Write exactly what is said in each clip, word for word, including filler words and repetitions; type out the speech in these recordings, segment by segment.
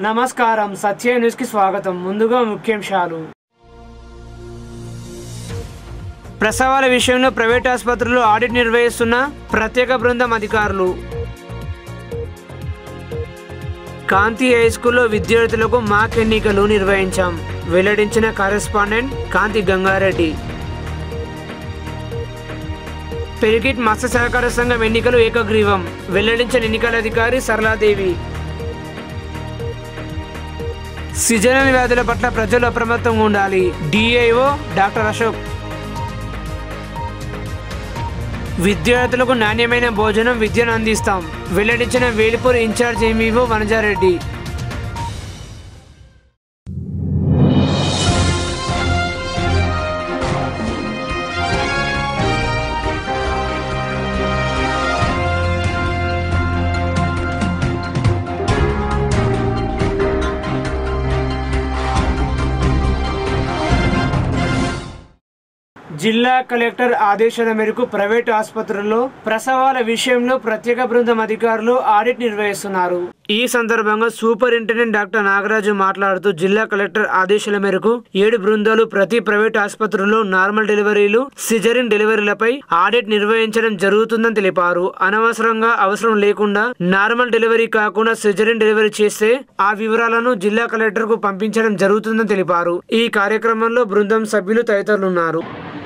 నమస్కారం సత్య న్యూస్ కి స్వాగతం. ముందుగా ముఖ్యాంశాలు. ప్రసవాల విషయంలో ప్రైవేట్ ఆసుపత్రుల్లో ఆడిట్ నిర్వహిస్తున్న ప్రత్యేక బృందం అధికారులు. కాంతి హై స్కూల్లో విద్యార్థులకు మాక్ ఎన్నికలు నిర్వహించాం, వెల్లడించిన కరెస్పాండెంట్ కాంతి గంగారెడ్డి. పెరిగిట్ మత్స్య సహకార సంఘం ఎన్నికలు ఏకగ్రీవం, వెల్లడించిన ఎన్నికల అధికారి సరళాదేవి. సిజనల్ వ్యాధుల పట్ల ప్రజలు అప్రమత్తంగా ఉండాలి, డిఐఓ డాక్టర్ అశోక్. విద్యార్థులకు నాణ్యమైన భోజనం విద్యను అందిస్తాం, వెల్లడించిన వేలిపూర్ ఇన్ఛార్జ్ ఎంఈఓ వనజారెడ్డి. జిల్లా కలెక్టర్ ఆదేశాల మేరకు ప్రైవేట్ ఆసుపత్రుల్లో ప్రసవాల విషయంలో ప్రత్యేక బృందం అధికారులు ఆడిట్ నిర్వహిస్తున్నారు. ఈ సందర్భంగా సూపరింటెండెంట్ డాక్టర్ నాగరాజు మాట్లాడుతూ జిల్లా కలెక్టర్ ఆదేశాల మేరకు ఏడు బృందాలు ప్రతి ప్రైవేట్ ఆసుపత్రుల్లో నార్మల్ డెలివరీలు, సిజరిన్ డెలివరీలపై ఆడిట్ నిర్వహించడం జరుగుతుందని తెలిపారు. అనవసరంగా అవసరం లేకుండా నార్మల్ డెలివరీ కాకుండా సిజరిన్ డెలివరీ చేస్తే ఆ వివరాలను జిల్లా కలెక్టర్ కు పంపించడం జరుగుతుందని తెలిపారు. ఈ కార్యక్రమంలో బృందం సభ్యులు తదితరులు ఉన్నారు.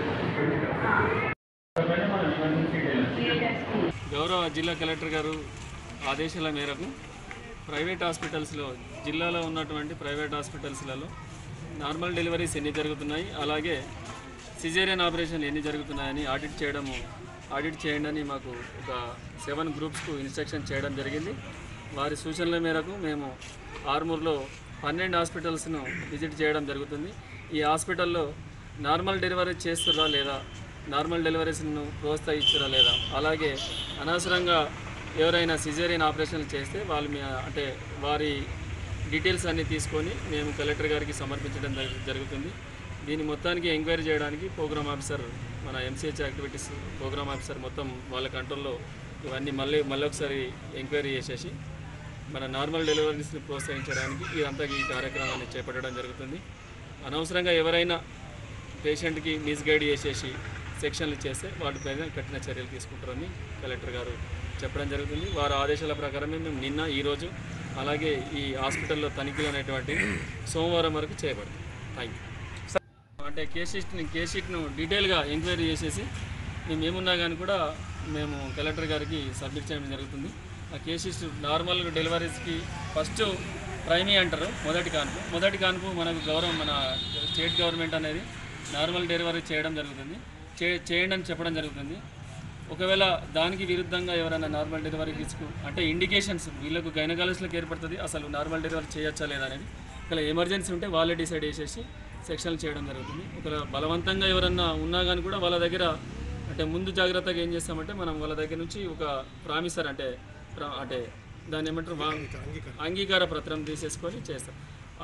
గౌరవ జిల్లా కలెక్టర్ గారు ఆదేశాల మేరకు ప్రైవేట్ హాస్పిటల్స్లో జిల్లాలో ఉన్నటువంటి ప్రైవేట్ హాస్పిటల్స్లలో నార్మల్ డెలివరీస్ ఎన్ని జరుగుతున్నాయి, అలాగే సిజేరియన్ ఆపరేషన్ ఎన్ని జరుగుతున్నాయని ఆడిట్ చేయడము ఆడిట్ చేయండి అని మాకు ఒక సెవెన్ గ్రూప్స్కు ఇన్స్ట్రక్షన్ చేయడం జరిగింది. వారి సూచనల మేరకు మేము ఆర్మూర్లో పన్నెండు హాస్పిటల్స్ను విజిట్ చేయడం జరుగుతుంది. ఈ హాస్పిటల్లో నార్మల్ డెలివరీ చేస్తురా లేదా, నార్మల్ డెలివరీస్ను ప్రోత్సహిస్తారా లేదా, అలాగే అనవసరంగా ఎవరైనా సిజేరియన్ ఆపరేషన్లు చేస్తే వాళ్ళు మీ అంటే వారి డీటెయిల్స్ అన్నీ తీసుకొని మేము కలెక్టర్ గారికి సమర్పించడం జరుగుతుంది. దీన్ని మొత్తానికి ఎంక్వైరీ చేయడానికి ప్రోగ్రామ్ ఆఫీసర్, మన ఎంసీహెచ్ యాక్టివిటీస్ ప్రోగ్రామ్ ఆఫీసర్ మొత్తం వాళ్ళ కంట్రోల్లో ఇవన్నీ మళ్ళీ మళ్ళీ ఒకసారి ఎంక్వైరీ చేసేసి మన నార్మల్ డెలివరీస్ని ప్రోత్సహించడానికి ఇదంతా ఈ కార్యక్రమాన్ని చేపట్టడం జరుగుతుంది. అనవసరంగా ఎవరైనా పేషెంట్కి మిస్గైడ్ చేసేసి సెక్షన్లు చేస్తే వాటిపైన కఠిన చర్యలు తీసుకుంటారని కలెక్టర్ గారు చెప్పడం జరుగుతుంది. వారి ఆదేశాల ప్రకారమే మేము నిన్న, ఈరోజు అలాగే ఈ హాస్పిటల్లో తనిఖీలు అనేటువంటి సోమవారం వరకు చేయబడింది. Thank you. అంటే కేస్ షీట్ని కేస్ షీట్ను డీటెయిల్గా ఎంక్వైరీ చేసేసి మేము ఏమున్నా కానీ కూడా మేము కలెక్టర్ గారికి సబ్మిట్ చేయడం జరుగుతుంది. ఆ కేస్ షీట్ నార్మల్ డెలివరీస్కి ఫస్ట్ ప్రైమీ అంటారు, మొదటి కాన్పు. మొదటి కాన్పు మనకు గౌరవం మన స్టేట్ గవర్నమెంట్ అనేది నార్మల్ డెలివరీ చేయడం జరుగుతుంది, చే చేయండి అని చెప్పడం జరుగుతుంది. ఒకవేళ దానికి విరుద్ధంగా ఎవరైనా నార్మల్ డెలివరీ తీసుకు అంటే ఇండికేషన్స్ వీళ్ళకు గైనకాలజిస్ట్లకు ఏర్పడుతుంది అసలు నార్మల్ డెలివరీ చేయొచ్చా లేదా అనేది. ఒకవేళ ఎమర్జెన్సీ ఉంటే వాళ్ళే డిసైడ్ చేసేసి సెక్షన్లు చేయడం జరుగుతుంది. ఒకవేళ బలవంతంగా ఎవరన్నా ఉన్నా కానీ కూడా వాళ్ళ దగ్గర అంటే ముందు జాగ్రత్తగా ఏం చేస్తామంటే మనం వాళ్ళ దగ్గర నుంచి ఒక ప్రామిసర్ అంటే అంటే దాన్ని ఏమంటారు అంగీకార పత్రం తీసేసుకొని చేస్తాం.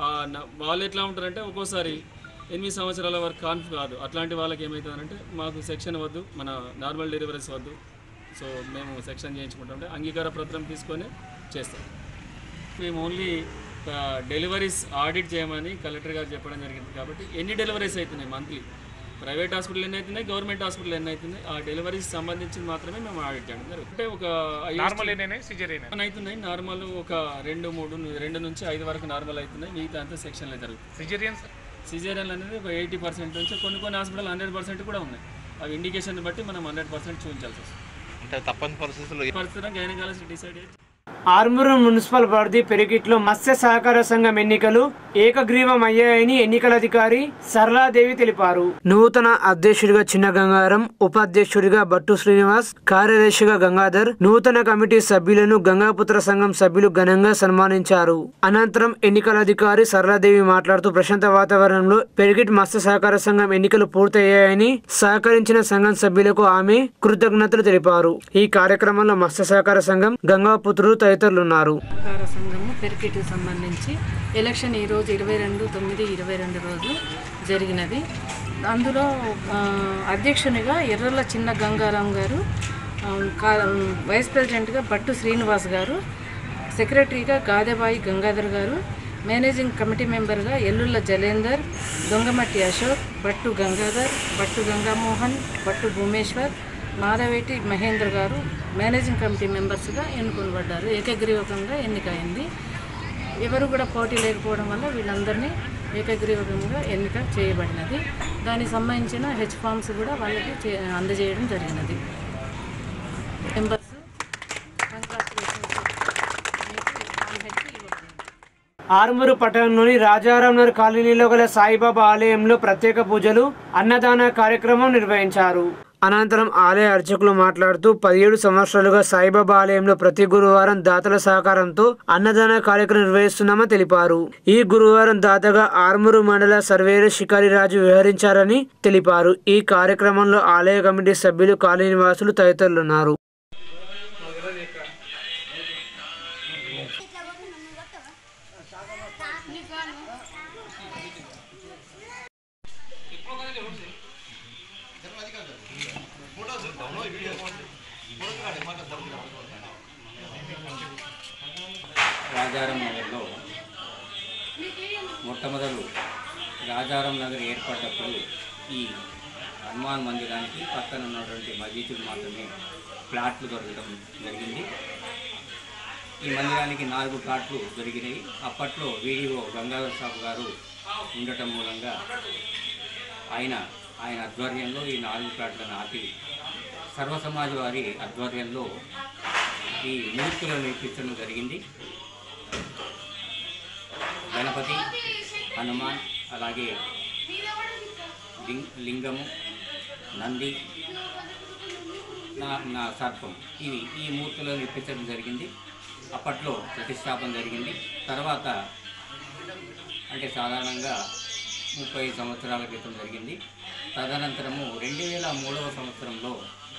వాళ్ళు ఎట్లా ఉంటారంటే ఒక్కోసారి ఎనిమిది సంవత్సరాల వరకు కాన్ఫ్ కాదు, అట్లాంటి వాళ్ళకి ఏమవుతుందంటే మాకు సెక్షన్ వద్దు, మన నార్మల్ డెలివరీస్ వద్దు, సో మేము సెక్షన్ చేయించుకుంటామంటే అంగీకార పత్రం తీసుకొని చేస్తాం. మేము ఓన్లీ డెలివరీస్ ఆడిట్ చేయమని కలెక్టర్ గారు చెప్పడం జరిగింది. కాబట్టి ఎన్ని డెలివరీస్ అవుతున్నాయి మంత్లీ, ప్రైవేట్ హాస్పిటల్ ఎన్ని అవుతున్నాయి, గవర్నమెంట్ హాస్పిటల్ ఎన్ని అవుతున్నాయి, ఆ డెలివరీస్ సంబంధించి మాత్రమే మేము ఆడిట్ చేయడం జరుగుతుంది. అంటే ఒక అవుతున్నాయి నార్మల్ ఒక రెండు మూడు రెండు నుంచి ఐదు వరకు నార్మల్ అవుతున్నాయి, మిగతా అంతా సెక్షన్లో జరుగుతుంది. సిజేరియన్స్ సిజేరియన్లు అనేది ఒక ఎయిటీ పర్సెంట్ నుంచి కొన్ని కొన్ని హాస్పిటల్ హండ్రెడ్ పర్సెంట్ కూడా ఉన్నాయి. అవి ఇండికేషన్ బట్టి మనం హండ్రెడ్ పర్సెంట్ చూపించాల్సి వస్తుంది. అంటే తప్పని పరిస్థితుల్లో పరిస్థితుల్లో గైనకాలజిస్ట్ డిసైడ్ అయ్యి ఆర్మూరు మున్సిపల్ పరిధి పెరిగిట్లో మత్స్య సహకార సంఘం ఎన్నికలు ఏకగ్రీవం అయ్యాయని ఎన్నికల అధికారి సరళాదేవి తెలిపారు. నూతన అధ్యక్షుడిగా చిన్న గంగారం, ఉపాధ్యక్షుడిగా బట్టు శ్రీనివాస్, కార్యదర్శిగా గంగాధర్, నూతన కమిటీ సభ్యులను గంగాపుత్ర సంఘం సభ్యులు ఘనంగా సన్మానించారు. అనంతరం ఎన్నికల అధికారి సరళాదేవి మాట్లాడుతూ ప్రశాంత వాతావరణంలో పెరిగిట్ మత్స్య సహకార సంఘం ఎన్నికలు పూర్తయ్యాయని, సహకరించిన సంఘం సభ్యులకు ఆమె కృతజ్ఞతలు తెలిపారు. ఈ కార్యక్రమంలో మత్స్య సహకార సంఘం, గంగాపుత్రులు తదితరులు ఉన్నారు. సహకార సంఘము పెరిగిట్కు సంబంధించి ఎలక్షన్ ఈరోజు ఇరవై రెండు తొమ్మిది ఇరవై రెండు రోజు జరిగినది. అందులో అధ్యక్షునిగా ఎర్రల చిన్న గంగారాం గారు, వైస్ ప్రెసిడెంట్గా బట్టు శ్రీనివాస్ గారు, సెక్రటరీగా గాదెబాయి గంగాధర్ గారు, మేనేజింగ్ కమిటీ మెంబర్గా ఎల్లుళ్ళ జలేందర్, దొంగమట్టి అశోక్, భట్టు గంగాధర్, భట్టు గంగామోహన్, భట్టు భూమేశ్వర్, మాధవేటి మహేంద్ర గారు మేనేజింగ్ కమిటీ మెంబర్స్గా ఎన్నుకొనబడ్డారు. ఏకగ్రీవకంగా ఎన్నికైంది. ఎవరు కూడా పోటీ లేకపోవడం వల్ల వీళ్ళందరినీ ఏకగ్రీవకంగా ఎన్నిక చేయబడినది. దానికి సంబంధించిన హెచ్ ఫామ్స్ కూడా వాళ్ళకి అందజేయడం జరిగినది. మెంబర్స్ ఆర్మూరు పట్టణంలోని రాజారాంనగర్ కాలనీలో గల సాయిబాబా ఆలయంలో ప్రత్యేక పూజలు, అన్నదాన కార్యక్రమం నిర్వహించారు. అనంతరం ఆలయ అర్చకులు మాట్లాడుతూ పదిహేడు సంవత్సరాలుగా సాయిబాబా ఆలయంలో ప్రతి గురువారం దాతల సహకారంతో అన్నదాన కార్యక్రమం నిర్వహిస్తున్నామని తెలిపారు. ఈ గురువారం దాతగా ఆర్మూరు మండల సర్వేయర్ షికారిరాజు వ్యవహరించారని తెలిపారు. ఈ కార్యక్రమంలో ఆలయ కమిటీ సభ్యులు, కాలనీ నివాసులు తదితరులున్నారు. రాజారాం నగర్లో మొట్టమొదలు రాజారాం నగర్ ఏర్పడ్డప్పుడు ఈ హనుమాన్ మందిరానికి పక్కన ఉన్నటువంటి మసీదుకు మాత్రమే ప్లాట్లు దొరకడం జరిగింది. ఈ మందిరానికి నాలుగు ప్లాట్లు దొరికినాయి. అప్పట్లో వీడియో గంగాధర్ సాబు గారు ఉండటం మూలంగా ఆయన ఆయన ఆధ్వర్యంలో ఈ నాలుగు ప్లాట్లను ఆపి సర్వసమాజ్ వారి ఆధ్వర్యంలో ఈ మూర్తులను నిర్మించడం జరిగింది. గణపతి, హనుమాన్, అలాగే లింగము, నంది, నా నా సర్పం, ఇవి ఈ మూర్తులను నిర్మించడం జరిగింది. అప్పట్లో ప్రతిష్టాపన జరిగింది. తర్వాత అంటే సాధారణంగా ముప్పై సంవత్సరాల క్రితం జరిగింది. తదనంతరము రెండు వేల మూడవ సంవత్సరంలో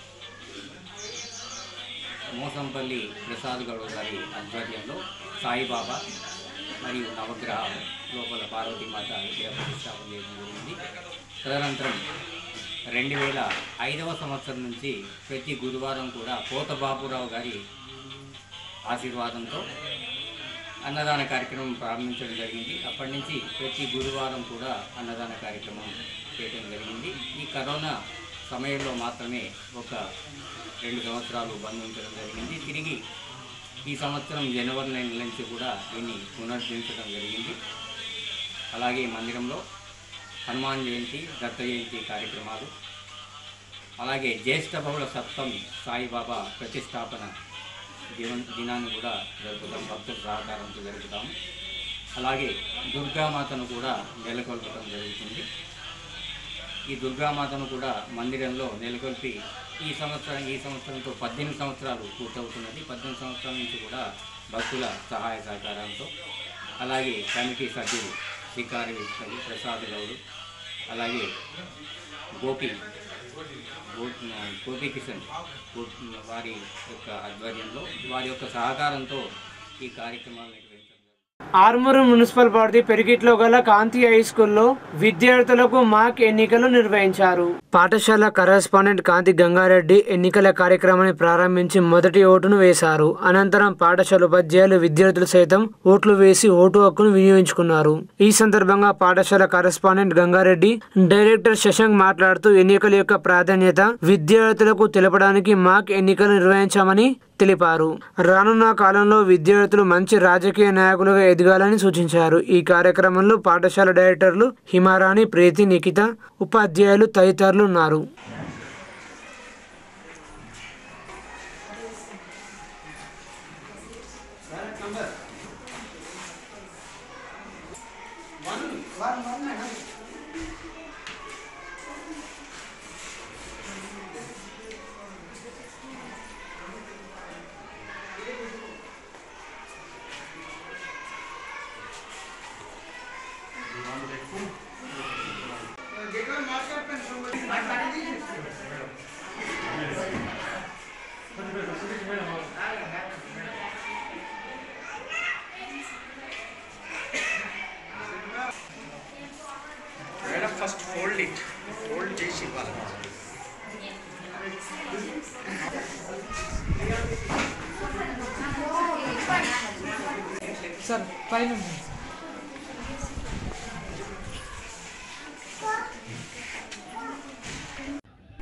మోసంపల్లి ప్రసాద్ గౌడ్ గారి ఆధ్వర్యంలో సాయిబాబా మరియు నవగ్రహాలు లోపల పార్వతీమాత విగ్రహ ప్రతిష్టాపన చేయడం జరిగింది. తదనంతరం రెండు వేల ఐదవ సంవత్సరం నుంచి ప్రతి గురువారం కూడా పోత బాబురావు గారి ఆశీర్వాదంతో అన్నదాన కార్యక్రమం ప్రారంభించడం జరిగింది. అప్పటి నుంచి ప్రతి గురువారం కూడా అన్నదాన కార్యక్రమం చేయడం జరిగింది. ఈ కరోనా సమయంలో మాత్రమే ఒక రెండు సంవత్సరాలు బంద్ ఉంచడం జరిగింది. తిరిగి ఈ సంవత్సరం జనవరి నెల నుంచి కూడా దీన్ని పునరుద్ధరించడం జరిగింది. అలాగే మందిరంలో హనుమాన్ జయంతి, దత్త జయంతి కార్యక్రమాలు, అలాగే జ్యేష్ఠ బహుళ సప్తమి సాయిబాబా ప్రతిష్టాపన దినాన్ని కూడా జరుపుతాం. భక్తుల సహకారంతో జరుపుతాము. అలాగే దుర్గామాతను కూడా నెలకొల్పడం జరుగుతుంది. ఈ దుర్గామాతను కూడా మందిరంలో నెలకొల్పి ఈ సంవత్సరం ఈ సంవత్సరంతో పద్దెనిమిది సంవత్సరాలు పూర్తవుతున్నది. పద్దెనిమిది సంవత్సరాల నుంచి కూడా భక్తుల సహాయ సహకారంతో, అలాగే కమిటీ సభ్యులు శ్రీకారి ప్రసాద్ గౌడ్, అలాగే గోపి గోపీకిషన్ వారి యొక్క ఆధ్వర్యంలో, వారి యొక్క సహకారంతో ఈ కార్యక్రమాలు నిర్వహించారు. ఆర్మూరు మున్సిపల్ పరిధి పెరిగిట్లో గల కాంతి హై స్కూల్లో విద్యార్థులకు మాక్ ఎన్నికలు నిర్వహించారు. పాఠశాల కరెస్పాండెంట్ కాంతి గంగారెడ్డి ఎన్నికల కార్యక్రమాన్ని ప్రారంభించి మొదటి ఓటును వేశారు. అనంతరం పాఠశాల ఉపాధ్యాయులు, విద్యార్థులు సైతం ఓట్లు వేసి ఓటు హక్కును వినియోగించుకున్నారు. ఈ సందర్భంగా పాఠశాల కరెస్పాండెంట్ గంగారెడ్డి, డైరెక్టర్ శశాంక్ మాట్లాడుతూ ఎన్నికల యొక్క ప్రాధాన్యత విద్యార్థులకు తెలపడానికి మాక్ ఎన్నికలు నిర్వహించామని తెలిపారు. రానున్న కాలంలో విద్యార్థులు మంచి రాజకీయ నాయకులుగా ఎదగాలని సూచించారు. ఈ కార్యక్రమంలో పాఠశాల డైరెక్టర్లు హిమారాణి, ప్రీతి, నిఖిత, ఉపాధ్యాయులు తదితరులు ఉన్నారు. First fold it, fold చేసి ఇవ్వాలి. సార్ పైన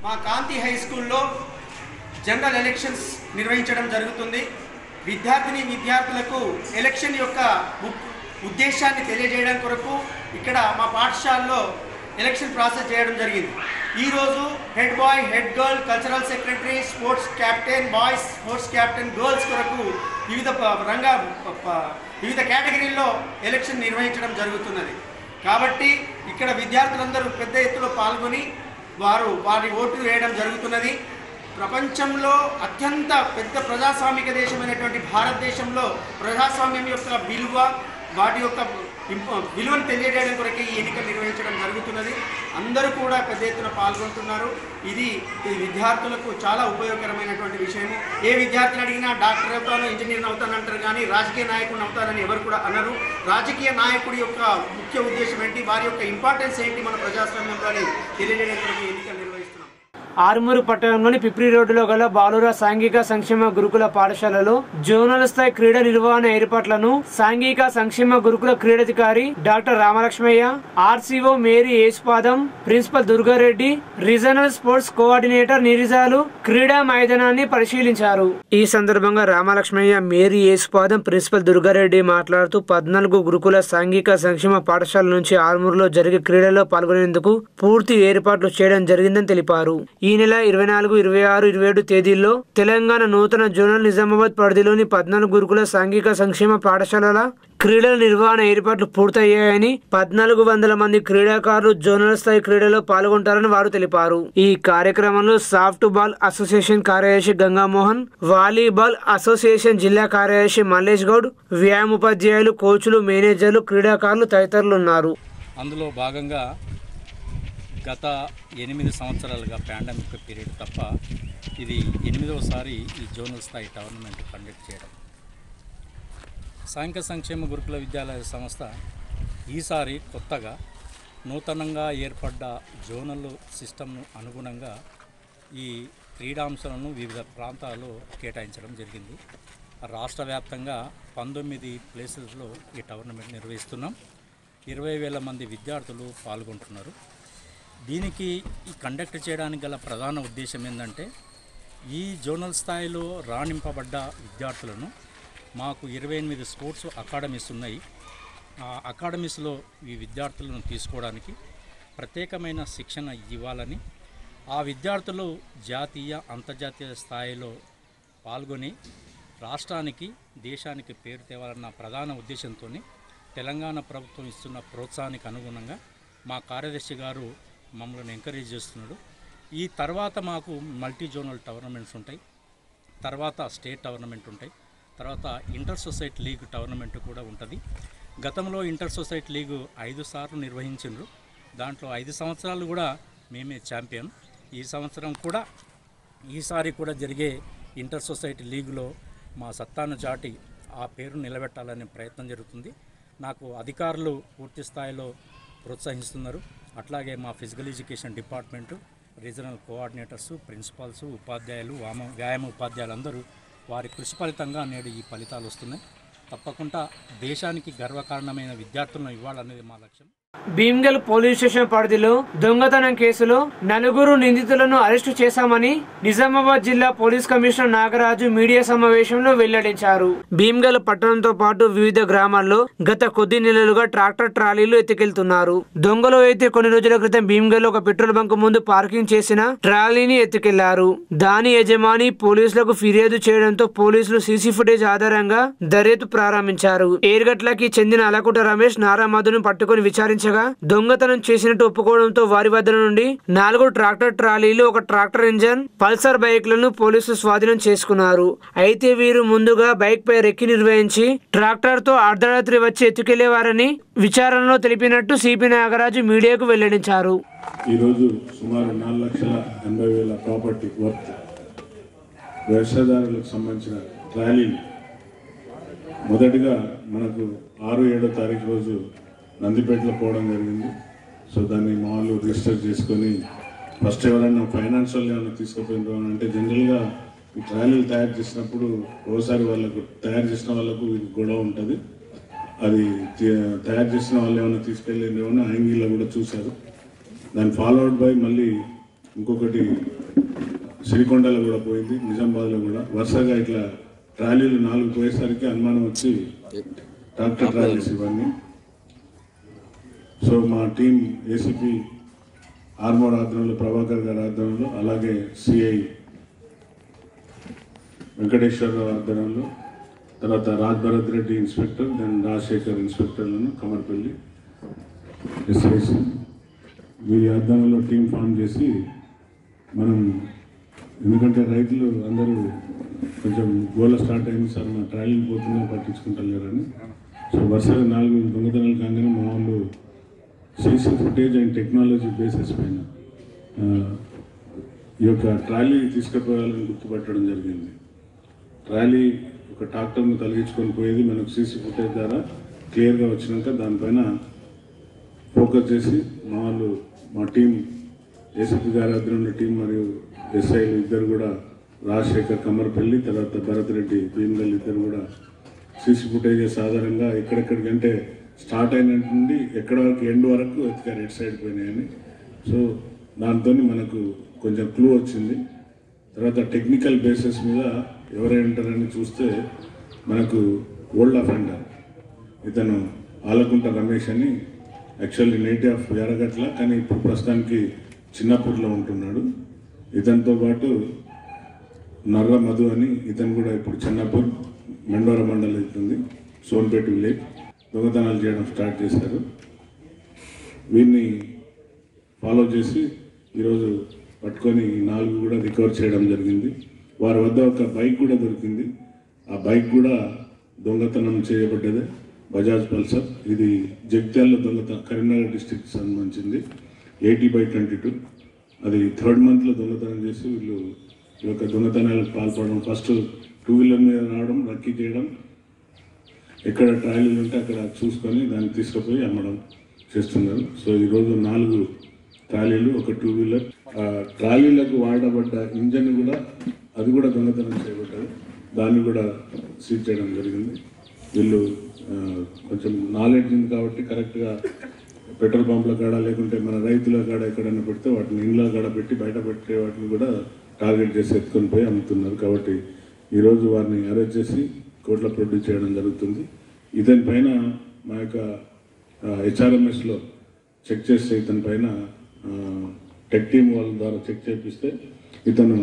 మా కాంతి హై స్కూల్లో జనరల్ ఎలక్షన్స్ నిర్వహించడం జరుగుతుంది. విద్యార్థిని విద్యార్థులకు ఎలక్షన్ యొక్క ఉద్దేశాన్ని తెలియజేయడం కొరకు ఇక్కడ మా పాఠశాలలో ఎలక్షన్ ప్రాసెస్ చేయడం జరిగింది. ఈరోజు head boy, head girl, cultural secretary, sports captain boys, sports captain girls కొరకు వివిధ రంగ వివిధ కేటగిరీల్లో ఎలక్షన్ నిర్వహించడం జరుగుతున్నది. కాబట్టి ఇక్కడ విద్యార్థులందరూ పెద్ద ఎత్తులో పాల్గొని వారు వారి ఓటు వేయడం జరుగుతున్నది. ప్రపంచంలో అత్యంత పెద్ద ప్రజాస్వామిక దేశమైనటువంటి భారతదేశంలో ప్రజాస్వామ్యం యొక్క విలువ, వాటి యొక్క విలువను తెలియజేయడం కొరకు ఈ ఎన్నికలు నిర్వహించడం జరుగుతున్నది. అందరూ కూడా పెద్ద ఎత్తున పాల్గొంటున్నారు. ఇది విద్యార్థులకు చాలా ఉపయోగకరమైనటువంటి విషయము. ఏ విద్యార్థిని అడిగినా డాక్టర్ అవుతాను, ఇంజనీర్ అవుతాను అంటారు, కానీ రాజకీయ నాయకుడిని అవుతానని ఎవరు కూడా అనరు. రాజకీయ నాయకుడి యొక్క ముఖ్య ఉద్దేశం ఏంటి, వారి యొక్క ఇంపార్టెన్స్ ఏంటి మన ప్రజాస్వామ్యంలో అని తెలియజేయడం కొరకు ఎన్నికలు నిర్వహిస్తున్నాం. ఆరుమూరు పట్టణంలోని పిప్రి రోడ్డులో గల బాలుర సాంఘిక సంక్షేమ గురుకుల పాఠశాలలో జోనల్ స్థాయి క్రీడా నిర్వహణ ఏర్పాట్లను సాంఘిక సంక్షేమ గురుకుల క్రీడాధికారి doctor Ramalakshmaiah, RCO Mary Yesupadam, principal Durga Reddy, regional sports coordinator నిరిజాలు క్రీడా మైదానాన్ని పరిశీలించారు. ఈ సందర్భంగా రామలక్ష్మయ్య, మేరీ యేసుపాదం, ప్రిన్సిపల్ దుర్గారెడ్డి మాట్లాడుతూ పద్నాలుగు గురుకుల సాంఘిక సంక్షేమ పాఠశాల నుంచి ఆరుమూరులో జరిగే క్రీడల్లో పాల్గొనేందుకు పూర్తి ఏర్పాట్లు చేయడం జరిగిందని తెలిపారు. ఈ నెల ఇరవై నాలుగు, ఇరవై ఆరు, ఇరవై ఏడు తేదీల్లో తెలంగాణ నూతన జోనల్ నిజామాబాద్ పరిధిలోని పద్నాలుగు గురుకుల సాంఘిక సంక్షేమ పాఠశాలల క్రీడల నిర్వహణ ఏర్పాట్లు పూర్తయ్యాయని, పద్నాలుగు వందల మంది క్రీడాకారులు జోనల్ స్థాయి క్రీడలో పాల్గొంటారని వారు తెలిపారు. ఈ కార్యక్రమంలో సాఫ్ట్ బాల్ అసోసియేషన్ కార్యదర్శి గంగామోహన్, వాలీబాల్ అసోసియేషన్ జిల్లా కార్యదర్శి మల్లేష్ గౌడ్, వ్యాయామ ఉపాధ్యాయులు, కోచ్లు, మేనేజర్లు, క్రీడాకారులు తదితరులు ఉన్నారు. అందులో భాగంగా గత ఎనిమిది సంవత్సరాలుగా పాండమిక్ పీరియడ్ తప్ప ఇది ఎనిమిదవసారి ఈ జోనల్ స్థాయి టోర్నమెంట్ కండక్ట్ చేయడం. సాంఘిక సంక్షేమ గురుకుల విద్యాలయ సంస్థ ఈసారి కొత్తగా నూతనంగా ఏర్పడ్డ జోనల్ సిస్టమ్ను అనుగుణంగా ఈ క్రీడాంశాలను వివిధ ప్రాంతాల్లో కేటాయించడం జరిగింది. రాష్ట్ర వ్యాప్తంగా పంతొమ్మిది ప్లేసెస్లో ఈ టోర్నమెంట్ నిర్వహిస్తున్నాం. ఇరవై వేల మంది విద్యార్థులు పాల్గొంటున్నారు. దీనికి ఈ కండక్ట్ చేయడానికి గల ప్రధాన ఉద్దేశం ఏంటంటే, ఈ జోనల్ స్థాయిలో రాణింపబడ్డ విద్యార్థులను మాకు ఇరవై ఎనిమిది స్పోర్ట్స్ అకాడమీస్ ఉన్నాయి. ఆ అకాడమీస్లో ఈ విద్యార్థులను తీసుకోవడానికి ప్రత్యేకమైన శిక్షణ ఇవ్వాలని, ఆ విద్యార్థులు జాతీయ అంతర్జాతీయ స్థాయిలో పాల్గొని రాష్ట్రానికి, దేశానికి పేరు తేవాలన్న ప్రధాన ఉద్దేశంతో తెలంగాణ ప్రభుత్వం ఇస్తున్న ప్రోత్సాహానికి అనుగుణంగా మా కార్యదర్శి గారు మమ్మల్ని ఎంకరేజ్ చేస్తున్నాడు. ఈ తర్వాత మాకు మల్టీ జోనల్ టోర్నమెంట్స్ ఉంటాయి, తర్వాత స్టేట్ టోర్నమెంట్ ఉంటాయి, తర్వాత ఇంటర్ సొసైటీ లీగ్ టోర్నమెంట్ కూడా ఉంటుంది. గతంలో ఇంటర్ సొసైటీ లీగు ఐదు సార్లు నిర్వహించిండ్రు. దాంట్లో ఐదు సంవత్సరాలు కూడా మేమే ఛాంపియన్. ఈ సంవత్సరం కూడా ఈసారి కూడా జరిగే ఇంటర్ సొసైటీ లీగులో మా సత్తాను చాటి ఆ పేరు నిలబెట్టాలనే ప్రయత్నం జరుగుతుంది. నాకు అధికారులు పూర్తి స్థాయిలో ప్రోత్సహిస్తున్నారు. అట్లాగే మా physical education department, regional coordinators, principals, ఉపాధ్యాయులు, వామ వ్యాయామ ఉపాధ్యాయులు అందరూ వారి కృషి ఫలితంగా నేడు ఈ ఫలితాలు వస్తున్నాయి. తప్పకుండా దేశానికి గర్వకారణమైన విద్యార్థులను ఇవ్వాలనేది మా లక్ష్యం. భీమ్గల్ పోలీస్ స్టేషన్ పరిధిలో దొంగతనం కేసులో నలుగురు నిందితులను అరెస్టు చేశామని నిజామాబాద్ జిల్లా పోలీస్ కమిషనర్ నాగరాజు మీడియా సమావేశంలో వెల్లడించారు. భీమ్గల్ పట్టణంతో పాటు వివిధ గ్రామాల్లో గత కొద్ది నెలలుగా ట్రాక్టర్ ట్రాలీలు ఎత్తుకెళ్తున్నారు. దొంగలు అయితే కొన్ని రోజుల క్రితం భీమ్గల్ ఒక పెట్రోల్ బంక్ ముందు పార్కింగ్ చేసిన ట్రాలీని ఎత్తుకెళ్లారు. దాని యజమాని పోలీసులకు ఫిర్యాదు చేయడంతో పోలీసులు సీసీ ఫుటేజ్ ఆధారంగా దర్యాప్తు ప్రారంభించారు. ఏర్గట్లకి చెందిన అలకుట రమేష్, నారామధును పట్టుకుని విచారించగా దొంగతనం చేసినట్టు ఒప్పుకోవడంతో వారి వద్ద నుండి నాలుగు ట్రాక్టర్ ట్రాలీలు, ఒక ట్రాక్టర్ ఇంజన్, పల్సర్ బైక్లను పోలీసులు స్వాధీనం చేసుకున్నారు. అయితే వీరు ముందుగా బైక్ పై రెక్కి నిర్వహించి ట్రాక్టర్ తో అర్ధరాత్రి వచ్చి ఎత్తుకెళ్లేవారని విచారణలో తెలిపినట్టు సిపి నాగరాజు మీడియాకు వెల్లడించారు. ఈరోజు సుమారు నాలుగు లక్షల ఎనభై వేల ప్రాపర్టీ వర్త్ వ్యవసాయదారులకు సంబంధించిన ట్రాలీని మొదటిగా మనకు ఆరు ఏడో తారీఖు రోజు నందిపేటలో పోవడం జరిగింది. సో దాన్ని మామూలు రిజిస్టర్ చేసుకొని ఫస్ట్ ఎవరైనా ఫైనాన్స్ వాళ్ళు ఏమైనా తీసుకుపోయినారు అని అంటే జనరల్గా ఈ ట్రాలీలు తయారు చేసినప్పుడు ఒకసారి వాళ్ళకు తయారు చేసిన వాళ్ళకు గొడవ ఉంటుంది. అది తయారు చేసిన వాళ్ళు ఏమైనా తీసుకెళ్ళి ఏమైనా యాంగిల్లో కూడా చూశారు. దాన్ని ఫాలోఅవుట్ బై మళ్ళీ ఇంకొకటి శ్రీకొండలో కూడా పోయింది, నిజామాబాద్లో కూడా. వరుసగా ఇట్లా ట్రాలీలు నాలుగు పోయేసరికి అనుమానం వచ్చి ట్రాక్టర్ ట్రాలీస్ ఇవన్నీ. సో మా టీం ఏసీపీ ఆర్మోర్ ఆధ్వర్యంలో, ప్రభాకర్ గారి ఆధ్వర్యంలో, అలాగే సిఐ వెంకటేశ్వరరావు ఆధ్వర్యంలో, తర్వాత రాజ్ భరత్ రెడ్డి ఇన్స్పెక్టర్, దెన్ రాజశేఖర్ ఇన్స్పెక్టర్లను కమర్పల్లి ఎస్ఐసి వీరి ఆధ్వర్యంలో టీం ఫామ్ చేసి మనం, ఎందుకంటే రైతులు అందరూ కొంచెం గోల స్టార్ట్ అయింది సార్, మా ట్రాలీలు పోతున్నా పట్టించుకుంటలేరని. సో వరుసగా నాలుగు దొంగతనాలు కాగానే మా వాళ్ళు CC footage and technology basis పైన ఈ యొక్క ట్రాలీ తీసుకుపోవాలని గుర్తుపట్టడం జరిగింది. ట్రాలీ ఒక ట్రాక్టర్ను తొలగించుకొని పోయేది మనకు సీసీ ఫుటేజ్ ద్వారా క్లియర్గా వచ్చినాక దానిపైన ఫోకస్ చేసి మా వాళ్ళు, మా టీం ఏసీపీ గారి ఆధ్వర్యంలో టీం మరియు ఎస్ఐలు ఇద్దరు కూడా, రాజశేఖర్ కమర్పల్లి, తర్వాత భరత్ రెడ్డి భీమగల్ ఇద్దరు కూడా సీసీ ఫుటేజెస్ ఆధారంగా ఎక్కడెక్కడికంటే స్టార్ట్ అయిన నుండి ఎక్కడ వరకు ఎండ్ వరకు వెతికారు, ఎటు సైడ్ పోయినాయని. సో దాంతో మనకు కొంచెం క్లూ వచ్చింది. తర్వాత టెక్నికల్ బేసిస్ మీద ఎవరైనా ఉంటారని చూస్తే మనకు ఓల్డ్ అఫెండర్ ఇతను ఆలకుంట రమేష్ అని, యాక్చువల్లీ నేటివ్ ఆఫ్ ఎర్రగట్ల, కానీ ఇప్పుడు ప్రస్తుతానికి చిన్నపూర్లో ఉంటున్నాడు. ఇతనితో పాటు నర్ర మధు అని, ఇతను కూడా ఇప్పుడు చిన్నపూర్ మెండోర మండలం అవుతుంది, సోన్పేట విలేజ్, దొంగతనాలు చేయడం స్టార్ట్ చేశారు. వీరిని ఫాలో చేసి ఈరోజు పట్టుకొని నాలుగు కూడా రికవర్ చేయడం జరిగింది. వారి వద్ద ఒక బైక్ కూడా దొరికింది. ఆ బైక్ కూడా దొంగతనం చేయబడ్డదే, బజాజ్ పల్సర్. ఇది జగిత్యాల దొంగతనం, కరీంనగర్ డిస్టిక్ సంబంధించింది, ఎయిటీ బై ట్వంటీ టూ. అది థర్డ్ మంత్లో దొంగతనం చేసి వీళ్ళు ఈ యొక్క దొంగతనాలకు పాల్పడడం, ఫస్ట్ టూ వీలర్ మీద రావడం, రక్కీ చేయడం, ఎక్కడ ట్రాలీలు ఉంటే అక్కడ చూసుకొని దాన్ని తీసుకుపోయి అమ్మడం చేస్తున్నారు. సో ఈరోజు నాలుగు ట్రాలీలు, ఒక టూ వీలర్, ట్రాలీలకు వాడబడ్డ ఇంజన్ కూడా, అది కూడా దొంగతనం చేయబడ్డారు, దాన్ని కూడా సీజ్ చేయడం జరిగింది. వీళ్ళు కొంచెం నాలెడ్జ్ ఉంది కాబట్టి కరెక్ట్గా పెట్రోల్ పంపుల కాడ, లేకుంటే మన రైతుల కాడ ఎక్కడైనా పెడితే వాటిని ఇండ్ల కాడ పెట్టి బయట పెట్టే వాటిని కూడా టార్గెట్ చేసి ఎత్తుకొని పోయి అమ్ముతున్నారు. కాబట్టి ఈరోజు వారిని అరెస్ట్ చేసి కోర్టులో ప్రొడ్యూస్ చేయడం జరుగుతుంది. ఇతని పైన మా యొక్క హెచ్ఆర్ఎంఎస్లో చెక్ చేస్తే, ఇతని పైన టెక్ టీమ్ వాళ్ళ ద్వారా చెక్ చేపిస్తే ఇతను